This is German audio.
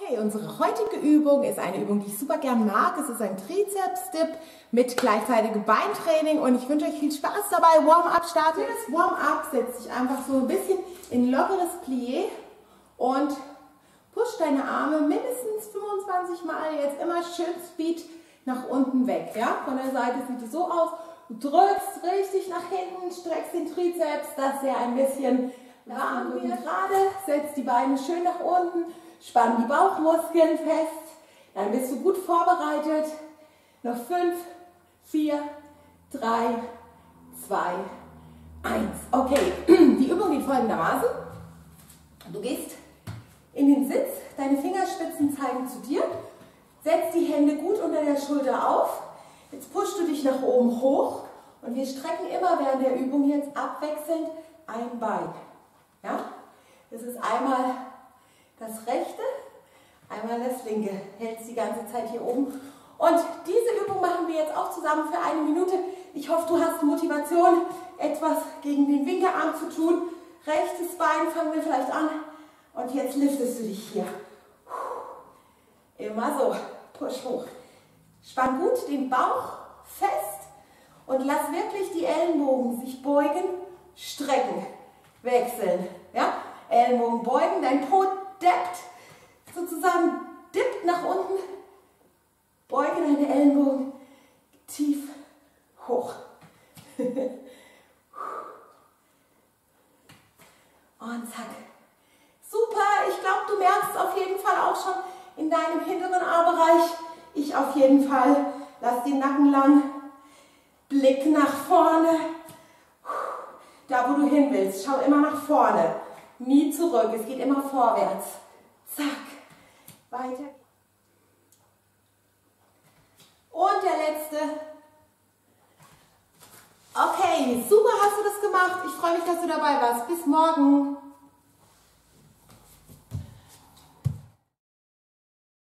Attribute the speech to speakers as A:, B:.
A: Okay, unsere heutige Übung ist eine Übung, die ich super gern mag. Es ist ein Trizeps-Dip mit gleichzeitigem Beintraining und ich wünsche euch viel Spaß dabei. Warm-up startet. Das Warm-up setzt sich einfach so ein bisschen in lockeres Plié und push deine Arme mindestens 25 Mal jetzt immer schön Speed nach unten weg. Ja? Von der Seite sieht es so aus. Du drückst richtig nach hinten, streckst den Trizeps, dass er ein bisschen warm wird. Gerade setzt die Beine schön nach unten. Spann die Bauchmuskeln fest, dann bist du gut vorbereitet. Noch 5, 4, 3, 2, 1. Okay, die Übung geht folgendermaßen. Du gehst in den Sitz, deine Fingerspitzen zeigen zu dir, setzt die Hände gut unter der Schulter auf. Jetzt pushst du dich nach oben hoch und wir strecken immer während der Übung jetzt abwechselnd ein Bein. Ja? Das ist einmal das rechte, einmal das linke. Hältst die ganze Zeit hier oben. Und diese Übung machen wir jetzt auch zusammen für 1 Minute. Ich hoffe, du hast Motivation, etwas gegen den Winkelarm zu tun. Rechtes Bein fangen wir vielleicht an. Und jetzt liftest du dich hier. Immer so. Push hoch. Spann gut den Bauch fest und lass wirklich die Ellenbogen sich beugen, strecken, wechseln. Ja? Ellenbogen beugen, dein Po deppt, sozusagen dippt nach unten, beuge deine Ellenbogen tief hoch. Und zack. Super, ich glaube, du merkst auf jeden Fall auch schon in deinem hinteren Armbereich. Ich auf jeden Fall. Lass den Nacken lang. Blick nach vorne. Da, wo du hin willst. Schau immer nach vorne. Nie zurück. Es geht immer vorwärts. Zack. Weiter. Und der letzte. Okay, super hast du das gemacht. Ich freue mich, dass du dabei warst. Bis morgen.